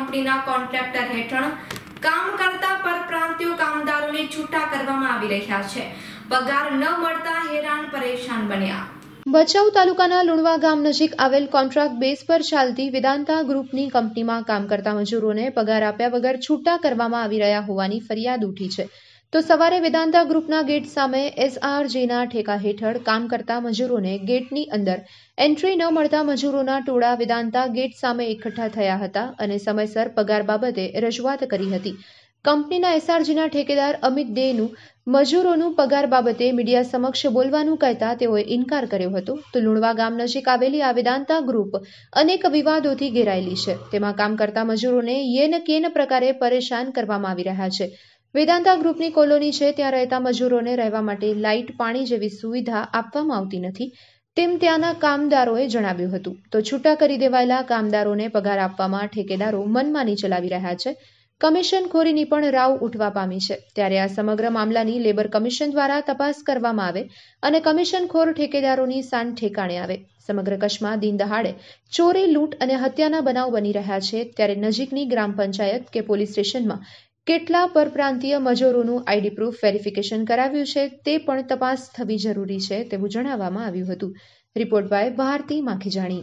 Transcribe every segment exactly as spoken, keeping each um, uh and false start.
કંપનીના કોન્ટ્રાક્ટર હેઠળ કામ કરતા પરપ્રાંતીય કામદારોને છૂટા કરવામાં આવી રહ્યા છે। પગાર ન મળતા હેરાન પરેશાન બન્યા। ભચાઉ તાલુકાના લુણવા ગામ નજીક આવેલ કોન્ટ્રાક્ટ બેઝ પર ચાલતી વેદાંતા ગ્રુપની કંપનીમાં કામ કરતા મજૂરોને પગાર આપ્યા વગર છૂટા કરવામાં આવી રહ્યા હોવાની ફરિયાદ ઉઠી છે। તો સવારે વેદાંતા ગ્રુપના ગેટ સામે એસઆરજીના ઠેકા હેઠળ કામ કરતા મજૂરોને ગેટની અંદર એન્ટ્રી ન મળતા મજૂરોના ટોળા વેદાંતા ગેટ સામે એકઠા થયા હતા અને સમયસર પગાર બાબતે રજૂઆત કરી હતી। કંપનીના એસઆરજીના ઠેકેદાર અમિત દેનું મજૂરોનું પગાર બાબતે મીડિયા સમક્ષ બોલવાનું કહેતા તેઓએ ઇનકાર કર્યો હતો। તો લુણવા ગામ નજીક આવેલી આ વેદાંતા ગ્રુપ અનેક વિવાદોથી ઘેરાયેલી છે। તેમાં કામ કરતા મજૂરોને યેન કેન પ્રકારે પરેશાન કરવામાં આવી રહ્યા છે। વેદાંતા ગ્રુપની કોલોની છે, ત્યાં રહેતા મજૂરોને રહેવા માટે લાઇટ, પાણી જેવી સુવિધા આપવામાં આવતી નથી તેમ ત્યાંના કામદારોએ જણાવ્યું હતું। તો છૂટા કરી દેવાયેલા કામદારોને પગાર આપવામાં ઠેકેદારો મનમાની ચલાવી રહ્યા છે। કમિશનખોરીની પણ રાવ ઉઠવા પામી છે। ત્યારે આ સમગ્ર મામલાની લેબર કમિશન દ્વારા તપાસ કરવામાં આવે અને કમિશનખોર ઠેકેદારોની શાન ઠેકાણે આવે। સમગ્ર કચ્છમાં દિન દહાડે ચોરી, લૂંટ અને હત્યાના બનાવ બની રહ્યા છે, ત્યારે નજીકની ગ્રામ પંચાયત કે પોલીસ સ્ટેશનમાં કેટલા પરપ્રાંતીય મજૂરોનું આઈડી પ્રૂફ વેરિફિકેશન કરાવ્યું છે તે પણ તપાસ થવી જરૂરી છે તેવું જણાવવામાં આવ્યું હતું। Report by Bharati Makhijani.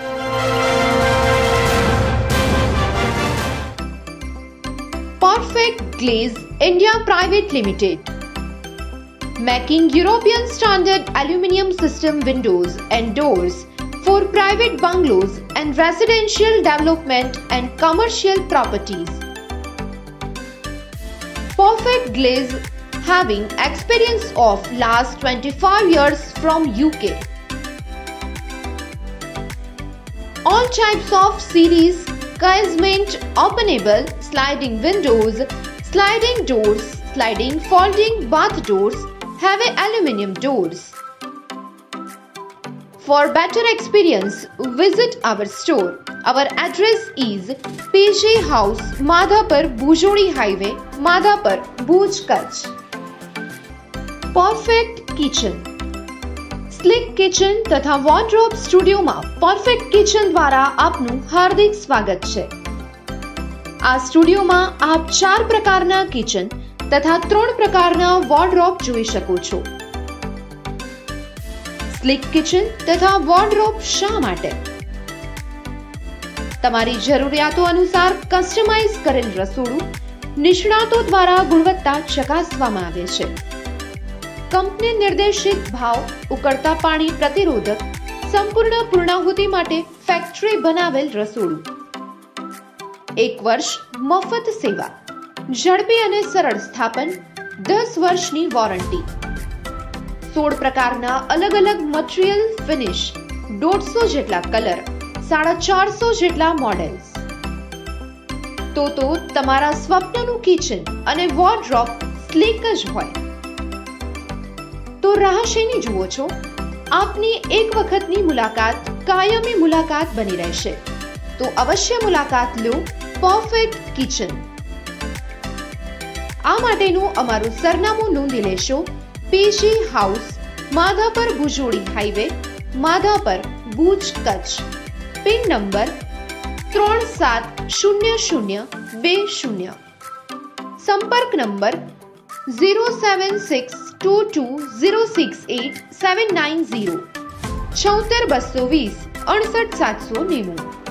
Perfect Glaze India Private Limited, making European standard aluminium system windows and doors for private bungalows and residential development and commercial properties. Perfect Glaze having experience of last twenty-five years from U K. All types of series, casement, openable, sliding windows, sliding doors, sliding folding bath doors, heavy aluminium doors. For better experience, visit our store. Our address is P G House, Madhapur, Bujodi Highway, Madhapur, Bhuj, Kutch. Perfect Kitchen, slick kitchen તથા wardrobe સ્ટુડિયોમાં perfect kitchen દ્વારા આપનું હાર્દિક સ્વાગત છે। આ સ્ટુડિયોમાં આપ ચાર પ્રકારના કિચન તથા ત્રણ પ્રકારના વોર્ડરોબ જોઈ શકો છો। સ્લિક કિચન તથા વોર્ડરોબ શા માટે? તમારી જરૂરિયાતો અનુસાર કસ્ટમાઇઝ કરેલ રસોડું નિષ્ણાતો દ્વારા ગુણવત્તા ચકાસવામાં આવે છે। કંપની નિર્દેશિત ભાવ, ઉકળતા પાણી પ્રતિરોધક, સંપૂર્ણ પૂર્ણાહુતિ માટે ફેક્ટરી બનાવેલ રસોડું, એક વર્ષ મફત સેવા, ઝડપી અને સરળ સ્થાપન, દસ વર્ષની વોરંટી, સોળ પ્રકારના અલગ અલગ મટીરિયલ ફિનિશ, દોઢસો જેટલા કલર, સાડા ચારસો જેટલા મોડેલ્સ। તો તો તમારા સ્વપ્નનું કિચન અને વોર્ડરોબ સ્લીક જ હોય તો રાહ શેની જુઓ છો? આપની એક વખતની મુલાકાત કાયમી મુલાકાત બની રહેશે। તો અવશ્ય મુલાકાત લો પરફેક્ટ કિચન। આ માટેનું અમારું સરનામું નોંધી લેશો। PG house, Madhapar, Bhujodi highway, Madhapar, Bhuj, Kutch. Pin number ત્રણ સાત શૂન્ય શૂન્ય બે શૂન્ય। સંપર્ક number zero seven six two two zero six eight seven nine zero, છોતેર બસો વીસ અડસઠ સાતસો નેવું।